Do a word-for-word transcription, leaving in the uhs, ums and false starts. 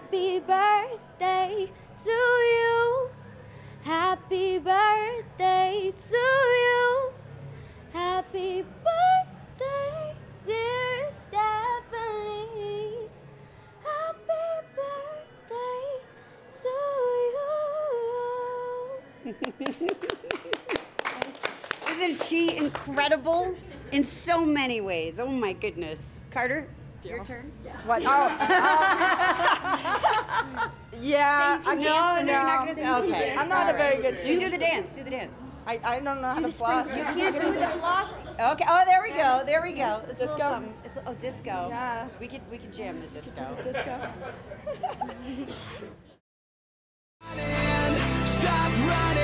Happy birthday to you. Happy birthday to you. Happy birthday, dear Stephanie. Happy birthday to you. Isn't she incredible in so many ways? Oh my goodness. Carter, your turn. What? Oh. um, yeah. So you can I dance when no, you're not no. gonna- okay. I'm not a very good You do dancer. the dance. Do the dance. I, I don't know how to floss. You can't do the floss. Okay. Oh, there we go. There we go. It's a little Disco? something. It's a, oh, disco. Yeah. We could we could jam the disco. Disco. Stop running.